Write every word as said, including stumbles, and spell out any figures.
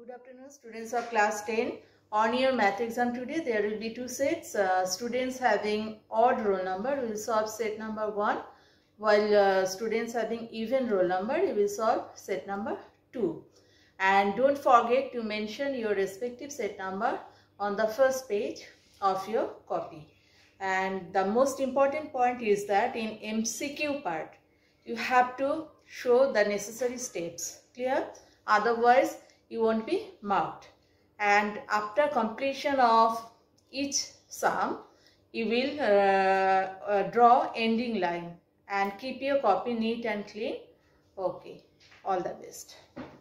Good afternoon, students of class ten. On your math exam today, there will be two sets. Uh, students having odd roll number will solve set number one, while uh, students having even roll number will solve set number two. And don't forget to mention your respective set number on the first page of your copy. And the most important point is that in M C Q part, you have to show the necessary steps. Clear? Otherwise, you won't be marked. And after completion of each sum, you will uh, uh, draw ending line and keep your copy neat and clean. Okay, all the best.